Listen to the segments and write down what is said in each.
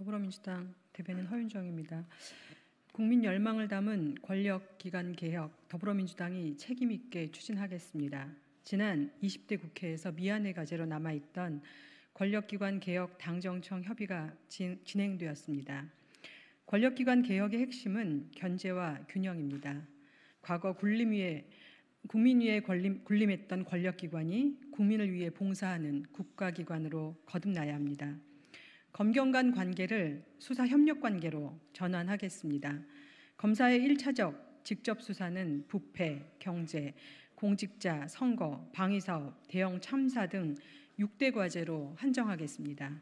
더불어민주당 대변인 허윤정입니다. 국민 열망을 담은 권력기관 개혁, 더불어민주당이 책임 있게 추진하겠습니다. 지난 20대 국회에서 미안의 과제로 남아있던 권력기관 개혁 당정청 협의가 진행되었습니다. 권력기관 개혁의 핵심은 견제와 균형입니다. 과거 국민 위에 군림했던 권력기관이 국민을 위해 봉사하는 국가기관으로 거듭나야 합니다. 검경 간 관계를 수사협력관계로 전환하겠습니다. 검사의 1차적 직접 수사는 부패, 경제, 공직자, 선거, 방위사업, 대형 참사 등 6대 과제로 한정하겠습니다.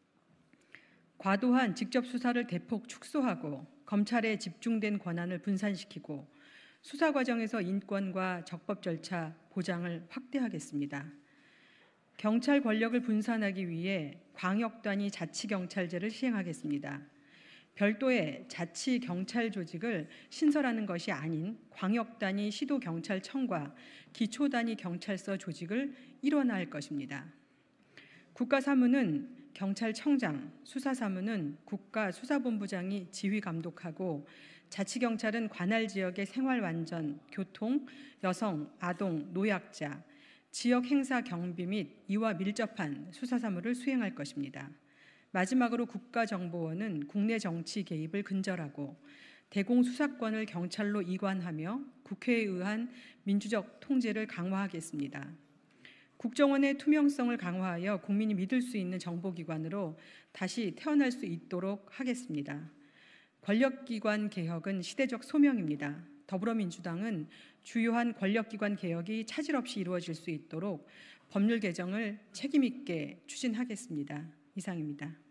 과도한 직접 수사를 대폭 축소하고 검찰에 집중된 권한을 분산시키고 수사 과정에서 인권과 적법 절차 보장을 확대하겠습니다. 경찰 권력을 분산하기 위해 광역단위 자치경찰제를 시행하겠습니다. 별도의 자치경찰 조직을 신설하는 것이 아닌 광역단위 시도경찰청과 기초단위 경찰서 조직을 일원화할 것입니다. 국가사무는 경찰청장, 수사사무는 국가수사본부장이 지휘감독하고 자치경찰은 관할 지역의 생활완전, 교통, 여성, 아동, 노약자, 지역 행사 경비 및 이와 밀접한 수사사무를 수행할 것입니다. 마지막으로 국가정보원은 국내 정치 개입을 근절하고 대공수사권을 경찰로 이관하며 국회에 의한 민주적 통제를 강화하겠습니다. 국정원의 투명성을 강화하여 국민이 믿을 수 있는 정보기관으로 다시 태어날 수 있도록 하겠습니다. 권력기관 개혁은 시대적 소명입니다. 더불어민주당은 주요한 권력기관 개혁이 차질 없이 이루어질 수 있도록 법률 개정을 책임 있게 추진하겠습니다. 이상입니다.